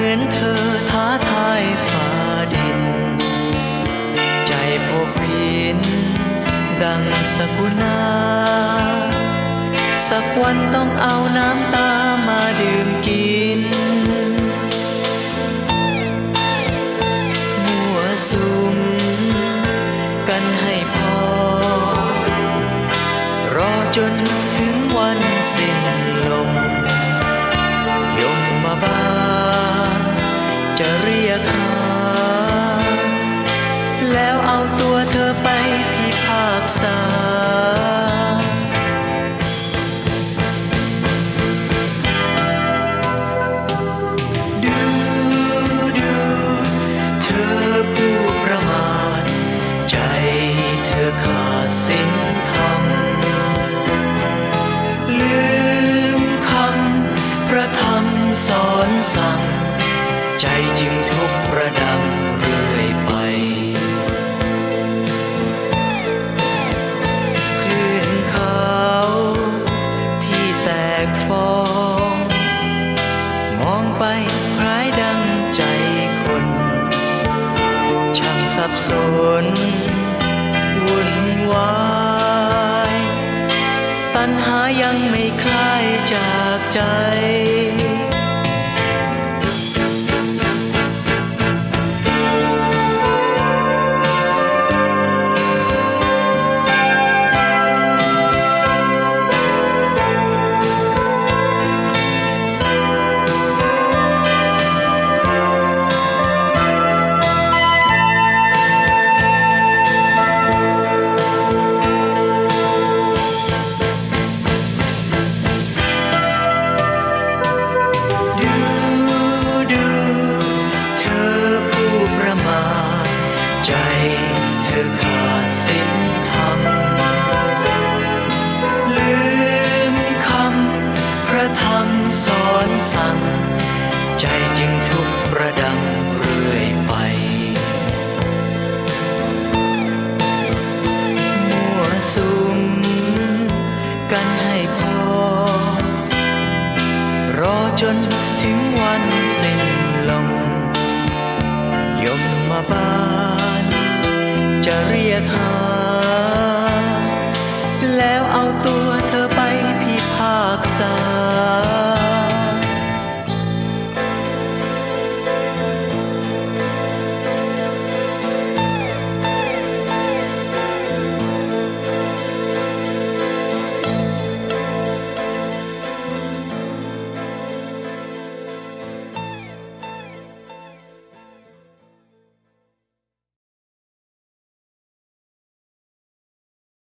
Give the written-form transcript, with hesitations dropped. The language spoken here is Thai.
อนเธอท้าทายฟ้าดินใจพบพินดังสกุณาสักวันต้องเอาน้ำตามาดื่มกินมั่วสุมกันให้พอรอจนถึงวันสิ้นลมยมมาบ้าจะเรียกหาแล้วเอาตัวเธอไปพิพากษาดูเธอผู้ประมาทใจเธอขาดสิ้นธรรมลืมคำพระธรรมสอนสั่งใจจึงทุกข์ระดำเรื่อยไปคลื่นเขาที่แตกฟองมองไปคล้ายดังใจคนช่างสับสนวุ่นวายตัณหายังไม่คลายจากใจใจเธอขาดสิ้นธรรมลืมคำพระธรรมสอนสั่งใจจึงทุกข์ระดำเรื่อยไปมั่วสุมกันให้พอรอจนถึงวันสิ้นลมยมมาบ้านจะเรียกหาแล้วเอาตัว